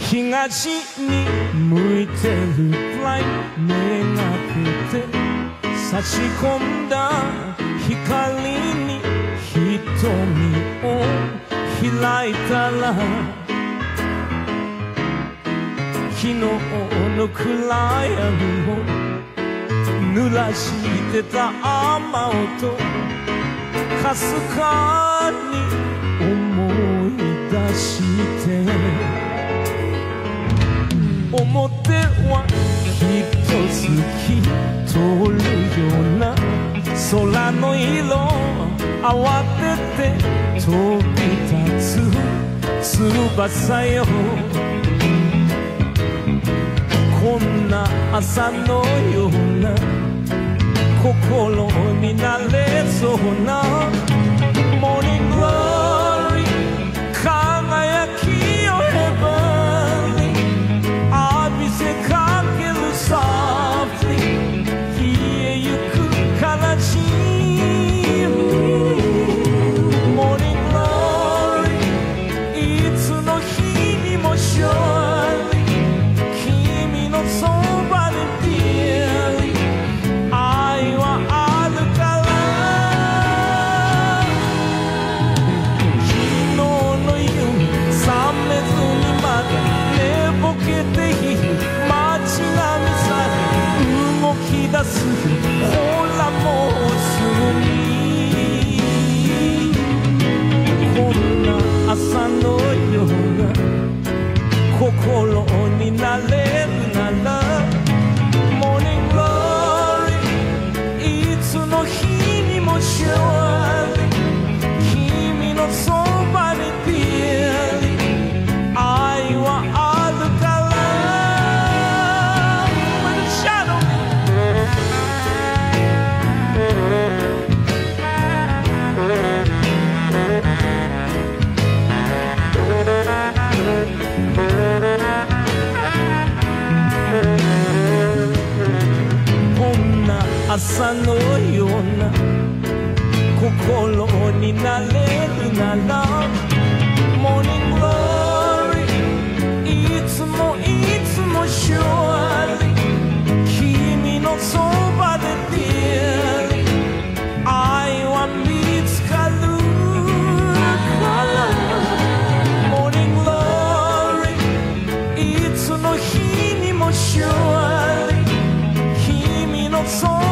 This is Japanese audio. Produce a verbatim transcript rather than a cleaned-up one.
東に向いてるくらい目がけて差し込んだ光に瞳を開いたら昨日の暗闇を濡らしてた雨音かすかに思い出して表はひとつき通るような空の色慌てて飛び立つ翼よこんな朝のような心になれそうなモーニンググローリー輝きよヘブンリー浴びせかける softly 消えゆく悲しみモーニンググローリーいつの日にも surely 君のそばで dearly 愛はあるから昨日の夢覚めずにまだ寝ぼけている街並みさえ動き出すほらもうすぐにこんな朝のような心になれるならモーニンググローリーいつの日にも surely 君のそばに dearly 愛はあるからWith a shadowこんな朝のような心になれるならモーニンググローリーいつもいつも surely 君のそばで dearly 愛は見つかるからモーニンググローリーいつの日にも surely 君のそば